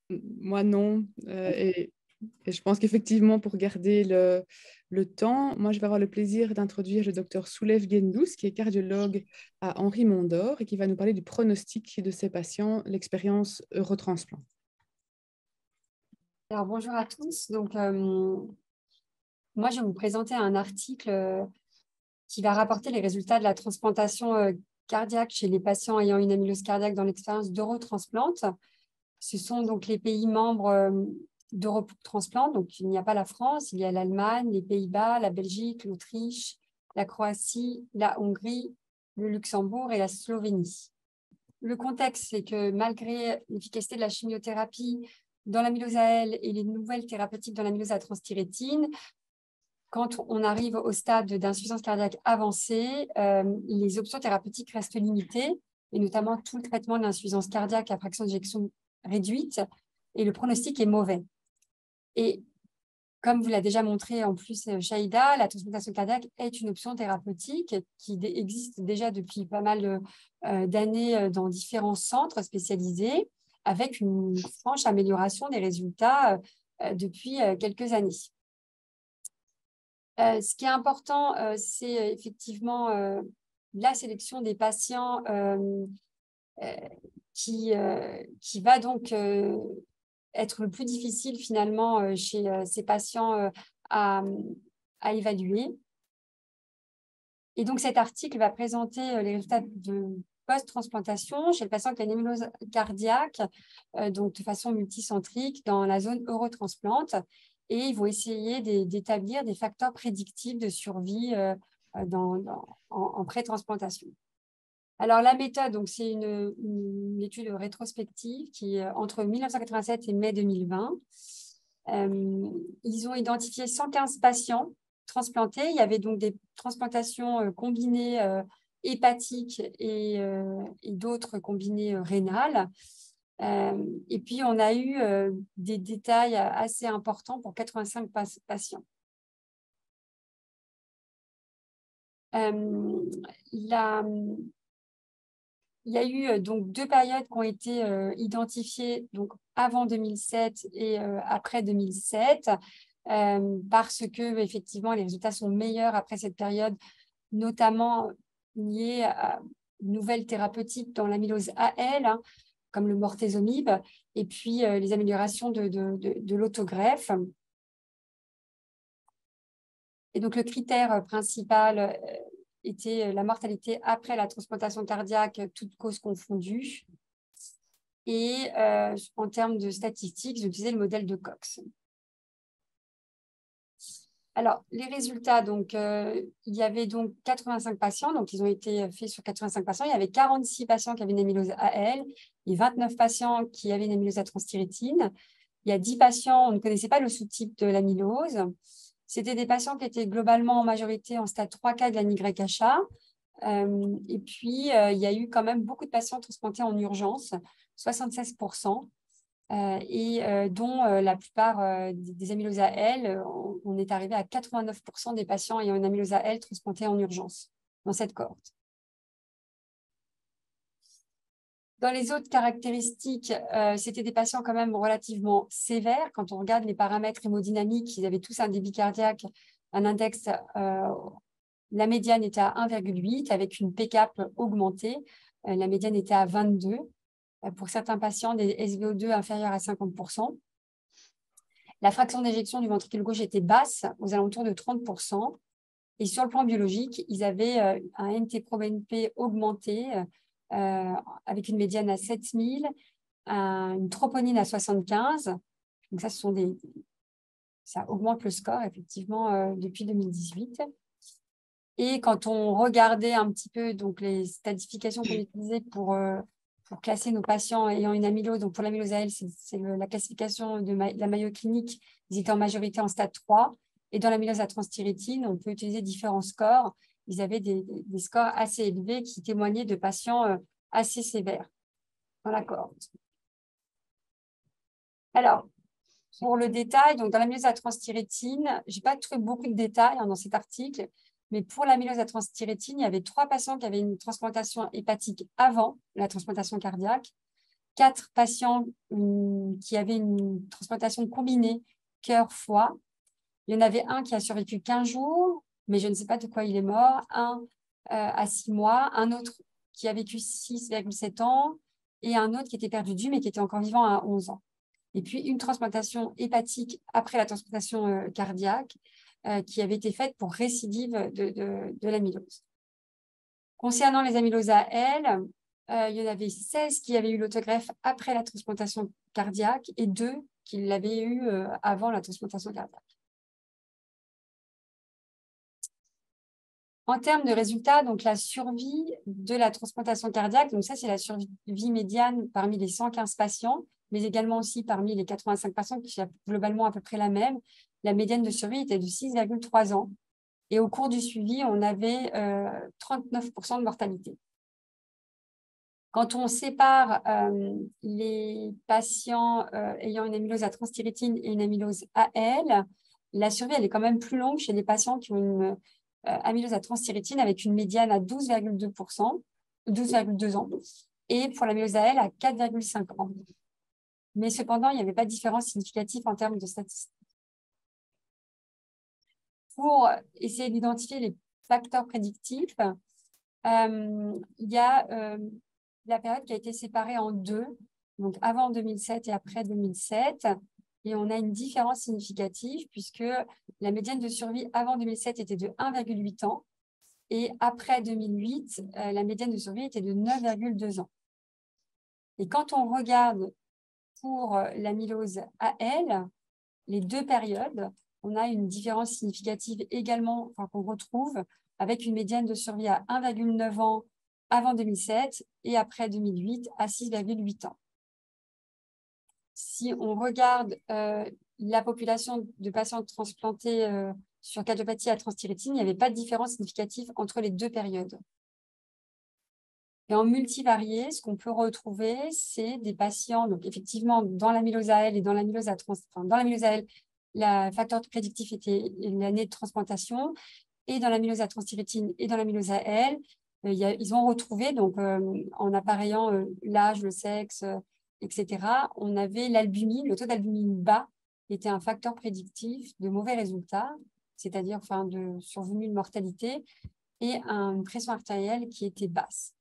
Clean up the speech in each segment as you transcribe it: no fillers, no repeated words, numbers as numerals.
Moi, non. Et je pense qu'effectivement, pour garder le temps, moi, je vais avoir le plaisir d'introduire le docteur Soulev Gendous, qui est cardiologue à Henri Mondor et qui va nous parler du pronostic de ses patients, l'expérience Eurotransplant. Alors, bonjour à tous. Donc, moi, je vais vous présenter un article qui va rapporter les résultats de la transplantation cardiaque chez les patients ayant une amylose cardiaque dans l'expérience d'Eurotransplant. Ce sont donc les pays membres d'Eurotransplant. Donc, il n'y a pas la France, il y a l'Allemagne, les Pays-Bas, la Belgique, l'Autriche, la Croatie, la Hongrie, le Luxembourg et la Slovénie. Le contexte, c'est que malgré l'efficacité de la chimiothérapie dans l'amylose AL et les nouvelles thérapeutiques dans l'amylose à transthyrétine, quand on arrive au stade d'insuffisance cardiaque avancée, les options thérapeutiques restent limitées, et notamment tout le traitement de l'insuffisance cardiaque à fraction d'éjection réduite, et le pronostic est mauvais. Et comme vous l'a déjà montré en plus Shaïda, la transplantation cardiaque est une option thérapeutique qui existe déjà depuis pas mal d'années dans différents centres spécialisés, avec une franche amélioration des résultats depuis quelques années. Ce qui est important, c'est effectivement la sélection des patients qui va donc être le plus difficile finalement chez ces patients à évaluer. Et donc cet article va présenter les résultats de post-transplantation chez le patient qui a une amylose cardiaque, donc de façon multicentrique dans la zone Eurotransplant. Et ils vont essayer d'établir des facteurs prédictifs de survie en pré-transplantation. Alors, la méthode, c'est une étude rétrospective qui est entre 1987 et mai 2020. Ils ont identifié 115 patients transplantés. Il y avait donc des transplantations combinées hépatiques et d'autres combinées rénales. Et puis, on a eu des détails assez importants pour 85 patients. Il y a eu donc 2 périodes qui ont été identifiées donc avant 2007 et après 2007 parce que effectivement les résultats sont meilleurs après cette période, notamment liés à une nouvelle thérapeutique dans l'amylose AL, comme le bortezomib, et puis les améliorations de l'autogreffe. Et donc le critère principal était la mortalité après la transplantation cardiaque, toutes causes confondues. Et en termes de statistiques, j'ai utilisé le modèle de Cox. Alors, les résultats, donc, il y avait donc 85 patients, donc ils ont été faits sur 85 patients. Il y avait 46 patients qui avaient une amylose AL et 29 patients qui avaient une amylose à transthyrétine. Il y a 10 patients, on ne connaissait pas le sous-type de l'amylose. C'était des patients qui étaient globalement en majorité en stade 3K de la NYHA. Et puis, il y a eu quand même beaucoup de patients transplantés en urgence, 76%, dont la plupart des amyloses AL, on est arrivé à 89% des patients ayant une amylose AL transplantés en urgence dans cette cohorte. Dans les autres caractéristiques, c'était des patients quand même relativement sévères. Quand on regarde les paramètres hémodynamiques, ils avaient tous un débit cardiaque, un index, la médiane était à 1,8 avec une PCAP augmentée. La médiane était à 22. Pour certains patients, des SVO2 inférieurs à 50%. La fraction d'éjection du ventricule gauche était basse, aux alentours de 30%. Et sur le plan biologique, ils avaient un NT-proBNP augmenté avec une médiane à 7000, une troponine à 75. Donc ça, ça augmente le score, effectivement, depuis 2018. Et quand on regardait un petit peu donc, les statifications qu'on utilisait pour classer nos patients ayant une amylose, donc pour l'amylose AL, c'est la classification de la Mayo Clinique, ils étaient en majorité en stade 3. Et dans l'amylose à transthyrétine, on peut utiliser différents scores. Ils avaient des scores assez élevés qui témoignaient de patients assez sévères dans la cohorte. Alors, pour le détail, donc dans l'amylose à transthyrétine, je n'ai pas trouvé beaucoup de détails dans cet article, mais pour l'amylose à transthyrétine, il y avait 3 patients qui avaient une transplantation hépatique avant la transplantation cardiaque, 4 patients, une qui avaient une transplantation combinée cœur-foie. Il y en avait un qui a survécu 15 jours, mais je ne sais pas de quoi il est mort. Un à 6 mois, un autre qui a vécu 6,7 ans et un autre qui était perdu de vue, mais qui était encore vivant à 11 ans. Et puis, une transplantation hépatique après la transplantation cardiaque qui avait été faite pour récidive de l'amylose. Concernant les amyloses AL, il y en avait 16 qui avaient eu l'autogreffe après la transplantation cardiaque et 2 qui l'avaient eu avant la transplantation cardiaque. En termes de résultats, donc la survie de la transplantation cardiaque, donc ça c'est la survie médiane parmi les 115 patients, mais également aussi parmi les 85 patients qui sont globalement à peu près la même. La médiane de survie était de 6,3 ans. Et au cours du suivi, on avait 39% de mortalité. Quand on sépare les patients ayant une amylose à transthyrétine et une amylose AL, la survie elle est quand même plus longue chez les patients qui ont une amylose à transthyrétine avec une médiane à 12,2%, 12,2 ans, et pour l'amylose AL à 4,5 ans. Mais cependant, il n'y avait pas de différence significative en termes de statistiques. Pour essayer d'identifier les facteurs prédictifs, il y a la période qui a été séparée en deux, donc avant 2007 et après 2007. Et on a une différence significative puisque la médiane de survie avant 2007 était de 1,8 ans et après 2008, la médiane de survie était de 9,2 ans. Et quand on regarde pour l'amylose AL, les deux périodes, on a une différence significative également qu'on retrouve avec une médiane de survie à 1,9 ans avant 2007 et après 2008 à 6,8 ans. Si on regarde la population de patients transplantés sur cardiopathie à transthyrétine, il n'y avait pas de différence significative entre les deux périodes. Et en multivarié, ce qu'on peut retrouver, c'est des patients, donc effectivement, dans l'amylose AL et dans l'amylose à dans l'amylose AL, le facteur prédictif était l'année de transplantation, et dans l'amylose à transthyrétine et dans l'amylose AL, ils ont retrouvé, donc en appareillant l'âge, le sexe, etc., on avait l'albumine, le taux d'albumine bas était un facteur prédictif de mauvais résultats, c'est-à-dire de survenue de mortalité, et une pression artérielle qui était basse.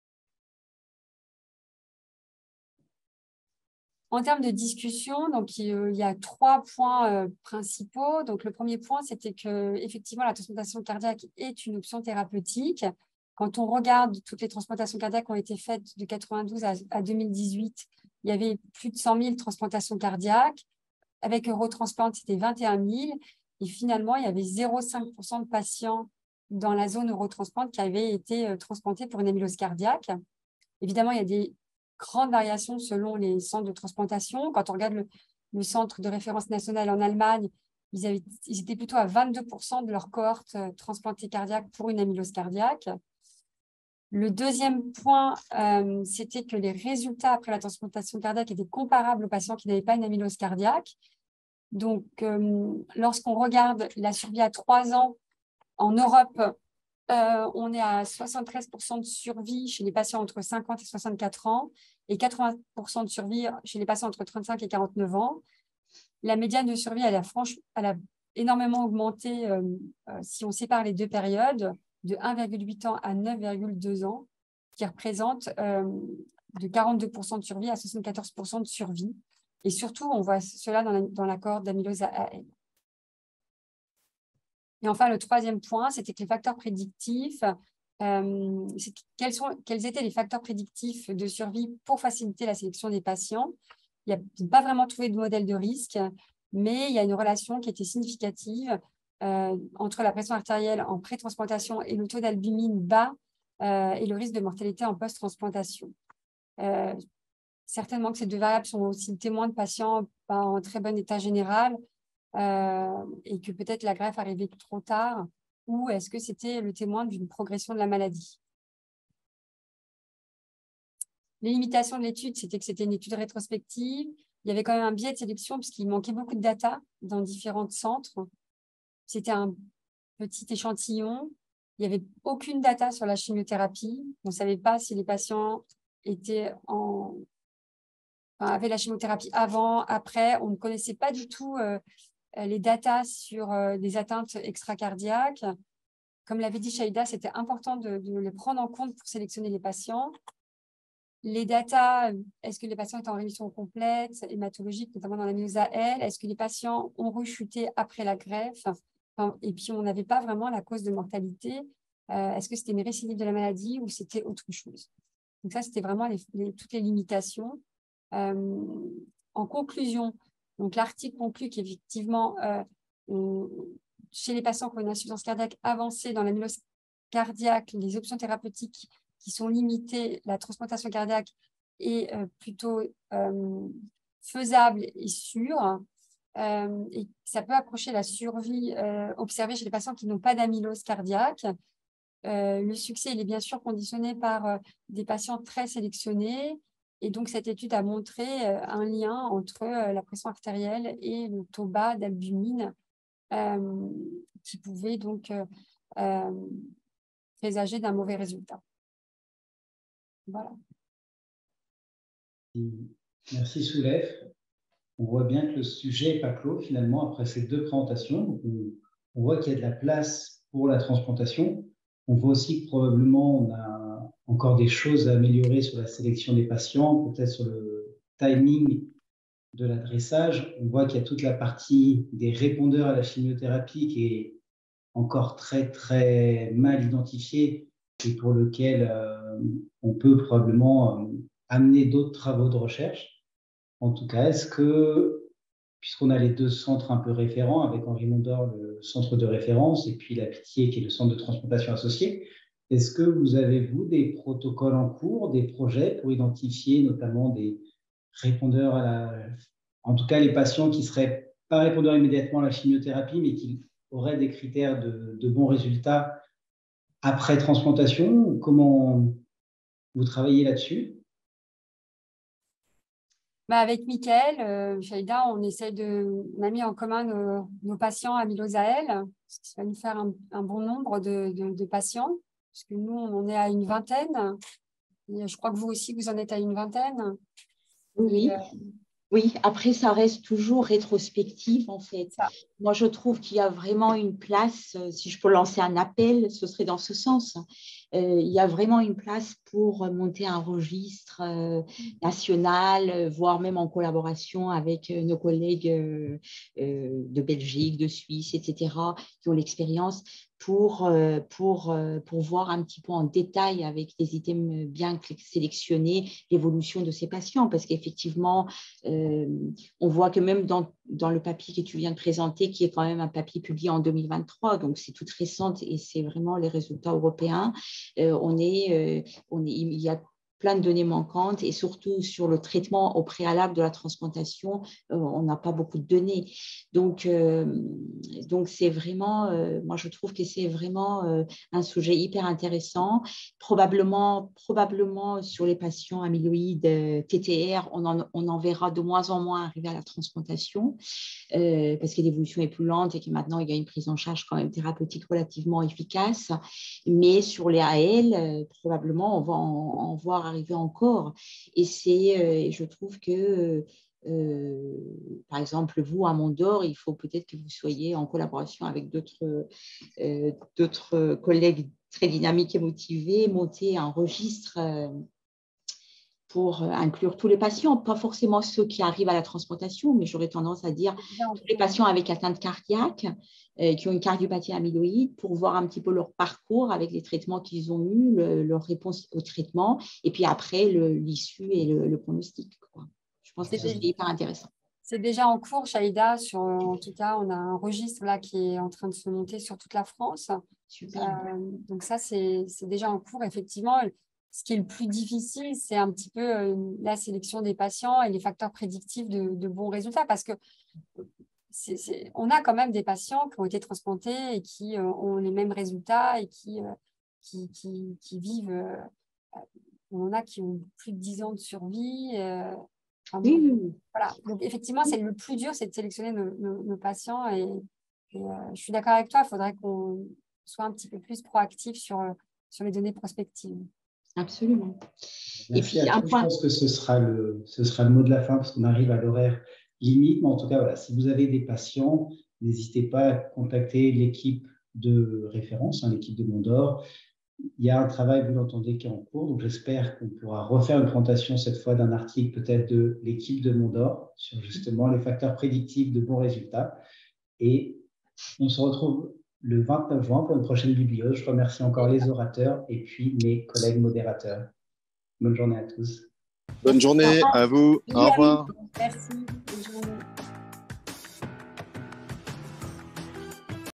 En termes de discussion, donc, il y a 3 points principaux. Donc, le premier point, c'était qu'effectivement, la transplantation cardiaque est une option thérapeutique. Quand on regarde toutes les transplantations cardiaques qui ont été faites de 92 à 2018, il y avait plus de 100 000 transplantations cardiaques. Avec Eurotransplant, c'était 21 000. Et finalement, il y avait 0,5% de patients dans la zone Eurotransplant qui avaient été transplantés pour une amylose cardiaque. Évidemment, il y a des grandes variations selon les centres de transplantation. Quand on regarde le centre de référence nationale en Allemagne, ils étaient plutôt à 22% de leur cohorte transplantée cardiaque pour une amylose cardiaque. Le deuxième point, c'était que les résultats après la transplantation cardiaque étaient comparables aux patients qui n'avaient pas une amylose cardiaque. Donc, lorsqu'on regarde la survie à 3 ans en Europe, on est à 73% de survie chez les patients entre 50 et 64 ans et 80% de survie chez les patients entre 35 et 49 ans. La médiane de survie, elle a énormément augmenté si on sépare les deux périodes, de 1,8 ans à 9,2 ans, qui représente de 42% de survie à 74% de survie. Et surtout, on voit cela dans la cohorte d'amylose AL. Et enfin, le troisième point, c'était que les facteurs prédictifs, quels étaient les facteurs prédictifs de survie pour faciliter la sélection des patients. Il n'y a pas vraiment trouvé de modèle de risque, mais il y a une relation qui était significative entre la pression artérielle en pré-transplantation et le taux d'albumine bas et le risque de mortalité en post-transplantation. Certainement que ces deux variables sont aussi témoins de patients pas en très bon état général, et que peut-être la greffe arrivait trop tard, ou est-ce que c'était le témoin d'une progression de la maladie? Les limitations de l'étude, c'était que c'était une étude rétrospective. Il y avait quand même un biais de sélection puisqu'il manquait beaucoup de data dans différents centres. C'était un petit échantillon. Il n'y avait aucune data sur la chimiothérapie. On ne savait pas si les patients étaient en avait la chimiothérapie avant, après. On ne connaissait pas du tout les datas sur des atteintes extracardiaques. Comme l'avait dit Shaïda, c'était important de les prendre en compte pour sélectionner les patients. Les datas, est-ce que les patients étaient en rémission complète, hématologique, notamment dans la myélose AL? Est-ce que les patients ont rechuté après la greffe? Et puis, on n'avait pas vraiment la cause de mortalité. Est-ce que c'était une récidive de la maladie ou c'était autre chose? Donc ça, c'était vraiment toutes les limitations. En conclusion, donc l'article conclut qu'effectivement, chez les patients qui ont une insuffisance cardiaque avancée dans la mylose cardiaque, les options thérapeutiques qui sont limitées, la transplantation cardiaque est plutôt faisable et sûre. Et ça peut approcher la survie observée chez les patients qui n'ont pas d'amylose cardiaque. Le succès, il est bien sûr conditionné par des patients très sélectionnés. Et donc, cette étude a montré un lien entre la pression artérielle et le taux bas d'albumine qui pouvait donc présager d'un mauvais résultat. Voilà. Merci Soulef. On voit bien que le sujet n'est pas clos finalement après ces deux présentations. On voit qu'il y a de la place pour la transplantation. On voit aussi que probablement on a encore des choses à améliorer sur la sélection des patients, peut-être sur le timing de l'adressage. On voit qu'il y a toute la partie des répondeurs à la chimiothérapie qui est encore très, très mal identifiée et pour lequel on peut probablement amener d'autres travaux de recherche. En tout cas, est-ce que, puisqu'on a les deux centres un peu référents, avec Henri Mondor, le centre de référence, et puis la Pitié, qui est le centre de transplantation associé, est-ce que vous avez, vous, des protocoles en cours, des projets pour identifier notamment des répondeurs en tout cas les patients qui ne seraient pas répondeurs immédiatement à la chimiothérapie, mais qui auraient des critères de bons résultats après transplantation? Comment vous travaillez là-dessus? Avec Mickaël, Shaïda, on a mis en commun nos patients amylose AL, ce qui va nous faire un bon nombre de patients, parce que nous, on est à une vingtaine. Et je crois que vous aussi, vous en êtes à une vingtaine. Oui. Oui, après, ça reste toujours rétrospectif, en fait. Ça. Moi, je trouve qu'il y a vraiment une place, si je peux lancer un appel, ce serait dans ce sens. Il y a vraiment une place pour monter un registre national, voire même en collaboration avec nos collègues de Belgique, de Suisse, etc., qui ont l'expérience pour voir un petit peu en détail avec des items bien sélectionnés l'évolution de ces patients. Parce qu'effectivement, on voit que même dans le papier que tu viens de présenter, qui est quand même un papier publié en 2023, donc c'est toute récente et c'est vraiment les résultats européens, il y a plein de données manquantes et surtout sur le traitement au préalable de la transplantation, on n'a pas beaucoup de données. Donc c'est vraiment, moi je trouve que c'est vraiment un sujet hyper intéressant. Probablement sur les patients amyloïdes TTR, on en verra de moins en moins arriver à la transplantation parce que l'évolution est plus lente et que maintenant il y a une prise en charge quand même thérapeutique relativement efficace. Mais sur les AL, probablement on va en voir arriver encore. Et je trouve que par exemple, vous, à Mondor, il faut peut-être que vous soyez en collaboration avec d'autres collègues très dynamiques et motivés, monter un registre pour inclure tous les patients, pas forcément ceux qui arrivent à la transplantation, mais j'aurais tendance à dire tous les patients avec atteinte cardiaque, qui ont une cardiopathie amyloïde, pour voir un petit peu leur parcours avec les traitements qu'ils ont eus, leur réponse au traitement, et puis après l'issue et le pronostic, quoi. Je pense que ce serait hyper intéressant. C'est déjà en cours, Shaïda. En tout cas, on a un registre là qui est en train de se monter sur toute la France. Super. Donc ça, c'est déjà en cours. Effectivement, ce qui est le plus difficile, c'est un petit peu la sélection des patients et les facteurs prédictifs de bons résultats. Parce que on a quand même des patients qui ont été transplantés et qui ont les mêmes résultats et qui vivent. On en a qui ont plus de 10 ans de survie. Oui. Voilà. Donc, effectivement, c'est le plus dur, c'est de sélectionner nos patients. Et je suis d'accord avec toi, il faudrait qu'on soit un petit peu plus proactif sur les données prospectives. Absolument. Merci Et puis, à tous. Je pense que ce sera le mot de la fin parce qu'on arrive à l'horaire limite. Mais en tout cas, voilà, si vous avez des patients, n'hésitez pas à contacter l'équipe de référence, l'équipe de Mondor. Il y a un travail, vous l'entendez, qui est en cours. Donc, j'espère qu'on pourra refaire une présentation cette fois d'un article peut-être de l'équipe de Mondor sur justement les facteurs prédictifs de bons résultats. Et on se retrouve le 29 juin pour une prochaine bibliose. Je remercie encore les orateurs et puis mes collègues modérateurs. Bonne journée à tous. Bonne journée à vous. Au revoir. Merci. Bonne journée.